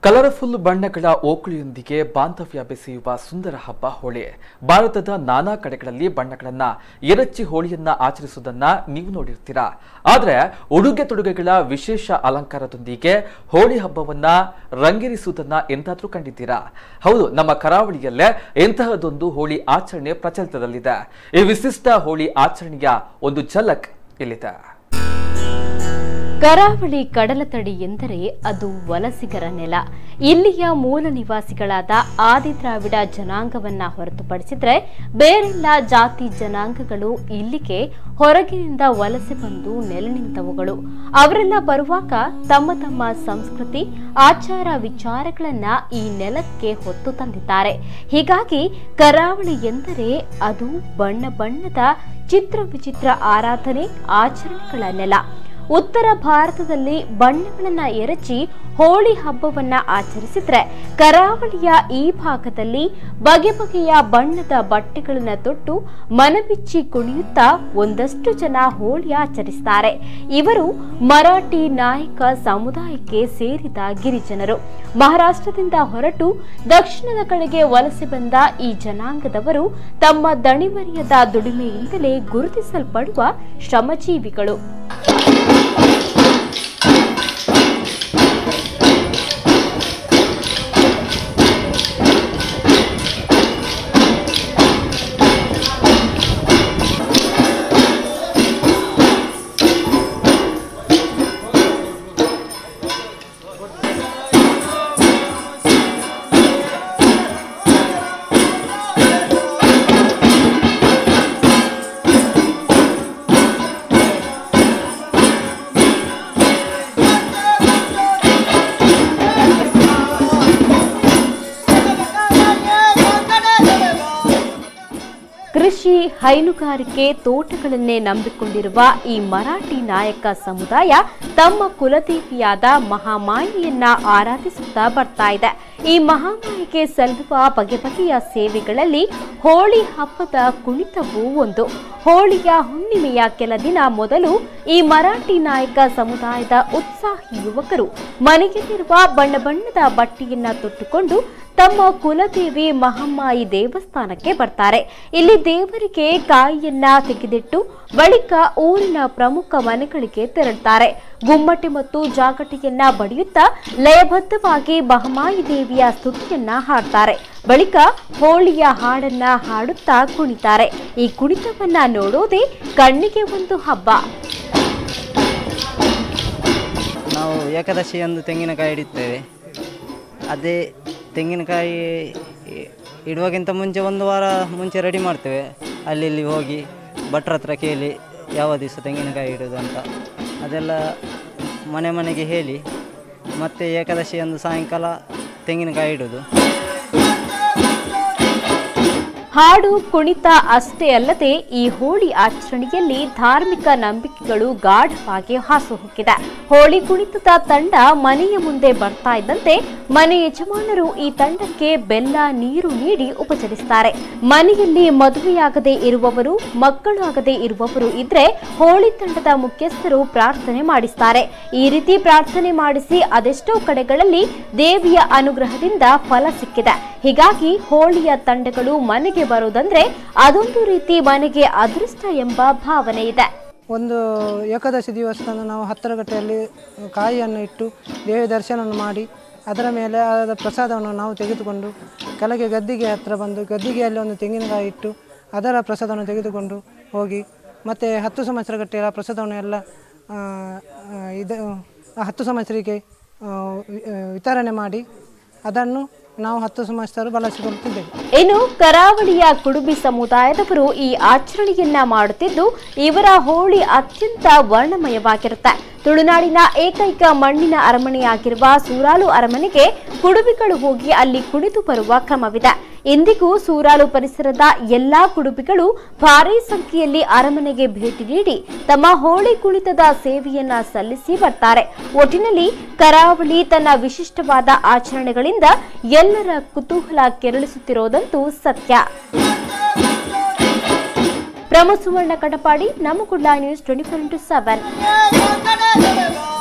Colourful ಬಣ್ಣಗಳ ಓಕುಳಿಯೊಂದಿಗೆ ಬಾಂಧವ್ಯ ಬೆಸೆಯುವ ಸುಂದರ ಹಬ್ಬ ಹೋಳಿ. ಭಾರತದ ನಾನಾ ಕಡೆಗಳಲ್ಲಿ ಬಣ್ಣಗಳನ್ನ ಎರಚಿ ಹೋಳಿಯನ್ನ ಆಚರಿಸುವುದನ್ನ ನೀವು ನೋಡಿರ್ತೀರಾ. ಆದರೆ ಉಡುಗೆ ತೊಡುಗೆಗಳ ವಿಶೇಷ ಅಲಂಕಾರದೊಂದಿಗೆ ಹೋಳಿ ಹಬ್ಬವನ್ನ ರಂಗೇರಿಸುವುದನ್ನ ಎಂದಾದ್ರೂ ಕಂಡಿದ್ದೀರಾ? ಹೌದು, ನಮ್ಮ ಕರಾವಳಿಯಲ್ಲೇ ಎಂತಹದೊಂದು ಹೋಳಿ ಆಚರಣೆ ಪ್ರಚಲಿತದಲ್ಲಿದೆ. ಈ ವಿಶಿಷ್ಟ ಹೋಳಿ ಆಚರಣೆಯ ಒಂದು ಝಲಕ್ ಇಲ್ಲಿದೆ. ಕರಾವಳಿ ಕಡಲತಡಿ ಎಂದರೆ ಅದು ವಲಸಿಗರ ನೆಲ. ಇಲ್ಲಿಯ ಮೂಲ ನಿವಾಸಿಗಳಾದ ಆದಿದ್ರಾವಿಡ ಜನಾಂಗವನ್ನ ಹೊರತುಪಡಿಸಿದ್ರೆ ಬೇರೆಲ್ಲ ಜಾತಿ ಜನಾಂಗಗಳು ಇಲ್ಲಿಗೆ ಹೊರಗಿನಿಂದ ವಲಸೆ ಬಂದು ನೆಲೆ ನಿಂತವುಗಳು. ಅವರೆಲ್ಲ ಬರುವಾಗ ತಮ್ಮ ತಮ್ಮ ಸಂಸ್ಕೃತಿ ಆಚಾರ ವಿಚಾರಗಳನ್ನ ಈ ನೆಲಕ್ಕೆ ಹೊತ್ತು ತಂದಿದ್ದಾರೆ. ಹೀಗಾಗಿ ಕರಾವಳಿ ಎಂದರೆ ಅದು ಬಣ್ಣ ಬಣ್ಣದ ಚಿತ್ರ ವಿಚಿತ್ರ ಆರಾಧನೆ ಆಚರಣೆಗಳ ನೆಲ. ಉತ್ತರ ಭಾರತದಲ್ಲಿ ಬಣ್ಣಗಳನ್ನ ಎರಚಿ ಹೋಳಿ ಹಬ್ಬವನ್ನ ಆಚರಿಸಿದ್ರೆ, ಕರಾವಳಿಯ ಈ ಭಾಗದಲ್ಲಿ ಬಗೆ ಬಗೆಯ ಬಣ್ಣದ ಬಟ್ಟೆಗಳನ್ನ ತೊಟ್ಟು ಮನಬಿಚ್ಚಿ ಕುಣಿಯುತ್ತಾ ಒಂದಷ್ಟು ಜನ ಹೋಳಿ ಆಚರಿಸುತ್ತಾರೆ. ಇವರು ಮರಾಠಿ ನಾಯಕ ಸಮುದಾಯಕ್ಕೆ ಸೇರಿದ ಗಿರಿಜನರು. ಮಹಾರಾಷ್ಟ್ರದಿಂದ ಹೊರಟು ದಕ್ಷಿಣದ ಕಡೆಗೆ ವಲಸೆ ಬಂದ ಈ ಜನಾಂಗದವರು ತಮ್ಮ ದಣಿವರಿಯದ ದುಡಿಮೆಯಿಂದಲೇ ಗುರುತಿಸಲ್ಪಡುವ ಶ್ರಮಜೀವಿಗಳು. ಕೃಷಿ, ಹೈನುಗಾರಿಕೆ, ತೋಟಗಳನ್ನೇ ನಂಬಿಕೊಂಡಿರುವ ಈ ಮರಾಠಿ ನಾಯಕ ಸಮುದಾಯ ತಮ್ಮ ಕುಲದೇವಿಯಾದ ಮಹಾಮಾಯಿಯನ್ನ ಆರಾಧಿಸುತ್ತಾ ಬರ್ತಾ ಇದೆ. ಈ ಮಹಾಮಾಯಿಗೆ ಸಲ್ಲುವ ಬಗೆ ಬಗೆಯ ಸೇವೆಗಳಲ್ಲಿ ಹೋಳಿ ಹಬ್ಬದ ಕುಣಿತವೂ ಒಂದು. ಹೋಳಿಯ ಹುಣ್ಣಿಮೆಯ ಕೆಲ ದಿನ ಮೊದಲು ಈ ಮರಾಠಿ ನಾಯಕ ಸಮುದಾಯದ ಉತ್ಸಾಹಿ ಯುವಕರು ಮನೆಯಲ್ಲಿರುವ ಬಣ್ಣ ಬಣ್ಣದ ಬಟ್ಟೆಯನ್ನ ತೊಟ್ಟುಕೊಂಡು ತಮ್ಮ ಕುಲದೇವಿ ಮಹಾಮಾಯಿ ದೇವಸ್ಥಾನಕ್ಕೆ ಬರ್ತಾರೆ. ಇಲ್ಲಿ ದೇವರಿಗೆ ಕಾಯಿಯನ್ನ ತೆಗೆದಿಟ್ಟು ಬಳಿಕ ಊರಿನ ಪ್ರಮುಖ ಮನೆಗಳಿಗೆ ತೆರಳುತ್ತಾರೆ. ಗುಮ್ಮಟೆ ಮತ್ತು ಜಾಗಟೆಯನ್ನ ಬಡಿಯುತ್ತಾ ಲಯಬದ್ಧವಾಗಿ ಮಹಾಮಾಯಿ ದೇವಿಯ ಸ್ತುತಿಯನ್ನ ಹಾಡ್ತಾರೆ. ಬಳಿಕ ಹೋಳಿಯ ಹಾಡನ್ನ ಹಾಡುತ್ತಾ ಕುಣಿತಾರೆ. ಈ ಕುಣಿತವನ್ನ ನೋಡೋದೇ ಕಣ್ಣಿಗೆ ಒಂದು ಹಬ್ಬ. ನಾವು ಏಕಾದಶಿಯಂದು ತೆಂಗಿನಕಾಯಿ ಇಡುತ್ತೇವೆ. ಅದೇ ತೆಂಗಿನಕಾಯಿ ಇಡುವಾಗಿಂತ ಮುಂಚೆ ಒಂದು ವಾರ ಮುಂಚೆ ರೆಡಿ ಮಾಡ್ತೇವೆ. ಅಲ್ಲಿ ಹೋಗಿ ಭಟ್ರ ಹತ್ರ ಕೇಳಿ ಯಾವ ದಿವಸ ತೆಂಗಿನಕಾಯಿ ಇಡೋದು ಅಂತ ಅದೆಲ್ಲ ಮನೆ ಮನೆಗೆ ಹೇಳಿ ಮತ್ತು ಏಕಾದಶಿಯಂದು ಸಾಯಂಕಾಲ ತೆಂಗಿನಕಾಯಿ ಇಡೋದು. ಹಾಡು ಕುಣಿತ ಅಷ್ಟೇ ಅಲ್ಲದೆ ಈ ಹೋಳಿ ಆಚರಣೆಯಲ್ಲಿ ಧಾರ್ಮಿಕ ನಂಬಿಕೆಗಳು ಗಾಢವಾಗಿ ಹಾಸುಹೊಕ್ಕಿದೆ. ಹೋಳಿ ಕುಣಿತದ ತಂಡ ಮನೆಯ ಮುಂದೆ ಬರ್ತಾ ಇದ್ದಂತೆ ಮನೆ ಯಜಮಾನರು ಈ ತಂಡಕ್ಕೆ ಬೆಲ್ಲ ನೀರು ನೀಡಿ ಉಪಚರಿಸುತ್ತಾರೆ. ಮನೆಯಲ್ಲಿ ಮದುವೆಯಾಗದೇ ಇರುವವರು, ಮಕ್ಕಳು ಆಗದೇ ಇರುವವರು ಇದ್ರೆ ಹೋಳಿ ತಂಡದ ಮುಖ್ಯಸ್ಥರು ಪ್ರಾರ್ಥನೆ ಮಾಡಿಸ್ತಾರೆ. ಈ ರೀತಿ ಪ್ರಾರ್ಥನೆ ಮಾಡಿಸಿ ಅದೆಷ್ಟೋ ಕಡೆಗಳಲ್ಲಿ ದೇವಿಯ ಅನುಗ್ರಹದಿಂದ ಫಲ ಸಿಕ್ಕಿದೆ. ಹೀಗಾಗಿ ಹೋಳಿಯ ತಂಡಗಳು ಮನೆಗೆ ಬರೋದಂದ್ರೆ ಅದೊಂದು ರೀತಿ ಮನೆಗೆ ಅದೃಷ್ಟ ಎಂಬ ಭಾವನೆ ಇದೆ. ಒಂದು ಏಕಾದಶಿ ದಿವಸದಂದು ನಾವು 10 ಗಂಟೆಯಲ್ಲಿ ಕಾಯಿಯನ್ನು ಇಟ್ಟು ದೇವಿ ದರ್ಶನವನ್ನು ಮಾಡಿ ಅದರ ಮೇಲೆ ಆದ ಪ್ರಸಾದವನ್ನು ನಾವು ತೆಗೆದುಕೊಂಡು ಕೆಳಗೆ ಗದ್ದಿಗೆ ಹತ್ತಿರ ಬಂದು ಗದ್ದಿಗೆಯಲ್ಲಿ ಒಂದು ತೆಂಗಿನಕಾಯಿ ಇಟ್ಟು ಅದರ ಪ್ರಸಾದವನ್ನು ತೆಗೆದುಕೊಂಡು ಹೋಗಿ ಮತ್ತು 10 ಸಂವತ್ಸರ ಗಟ್ಟೆಯ ಪ್ರಸಾದವನ್ನು ಎಲ್ಲ 10 ಸಂವತ್ಸರಿಗೆ ವಿತರಣೆ ಮಾಡಿ ಅದನ್ನು ನಾವು 10 ಸಂವತ್ಸರ ಬಳಸಿಕೊಳ್ಳುತ್ತಿದ್ದೇವೆ. ಇನ್ನು ಕರಾವಳಿಯ ಕುಡುಬಿ ಸಮುದಾಯದವರು ಈ ಆಚರಣೆಯನ್ನ ಮಾಡುತ್ತಿದ್ದು ಇವರ ಹೋಳಿ ಅತ್ಯಂತ ವರ್ಣಮಯವಾಗಿರುತ್ತೆ. ತುಳುನಾಡಿನ ಏಕೈಕ ಮಣ್ಣಿನ ಅರಮನೆಯಾಗಿರುವ ಸೂರಾಲು ಅರಮನೆಗೆ ಕುಡುಬಿಗಳು ಹೋಗಿ ಅಲ್ಲಿ ಕುಣಿದು ಬರುವ ಕ್ರಮವಿದೆ. ಇಂದಿಗೂ ಸೂರಾಲು ಪರಿಸರದ ಎಲ್ಲಾ ಕುಡುಬಿಗಳು ಭಾರೀ ಸಂಖ್ಯೆಯಲ್ಲಿ ಅರಮನೆಗೆ ಭೇಟಿ ನೀಡಿ ತಮ್ಮ ಹೋಳಿ ಕುಣಿತದ ಸೇವೆಯನ್ನ ಸಲ್ಲಿಸಿ ಬರ್ತಾರೆ. ಒಟ್ಟಿನಲ್ಲಿ ಕರಾವಳಿ ತನ್ನ ವಿಶಿಷ್ಟವಾದ ಆಚರಣೆಗಳಿಂದ ಎಲ್ಲರ ಕುತೂಹಲ ಕೆರಳಿಸುತ್ತಿರೋದಂತೂ ಸತ್ಯ. ಪ್ರಮುಖ ಸುವರ್ಣ ಕಡಪಾಡಿ, ನಮ್ಮ ಕುಡ್ಲ ನ್ಯೂಸ್ 24x7.